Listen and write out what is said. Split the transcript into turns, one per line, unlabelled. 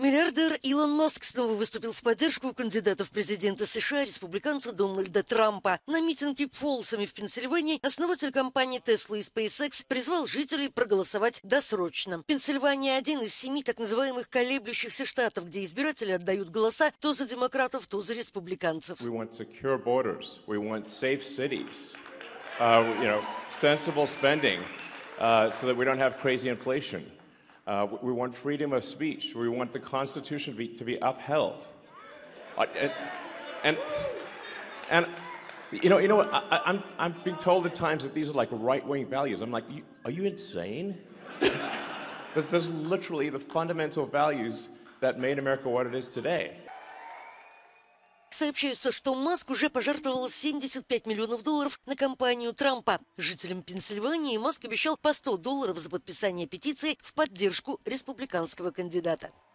Миллиардер Илон Маск снова выступил в поддержку кандидата в президенты США, республиканца Дональда Трампа. На митинге Фолсами в Пенсильвании основатель компаний Tesla и SpaceX призвал жителей проголосовать досрочно. Пенсильвания – один из 7 так называемых колеблющихся штатов, где избиратели отдают голоса то за демократов, то за республиканцев.
We want secure borders. We want safe cities. Sensible spending, so that we don't have crazy inflation. We want freedom of speech. We want the Constitution to be upheld. And what? I'm being told at times that these are like right-wing values. I'm like, are you insane? There's literally the fundamental values that made America what it is today.
Сообщается, что Маск уже пожертвовал $75 миллионов на кампанию Трампа. Жителям Пенсильвании Маск обещал по $100 за подписание петиции в поддержку республиканского кандидата.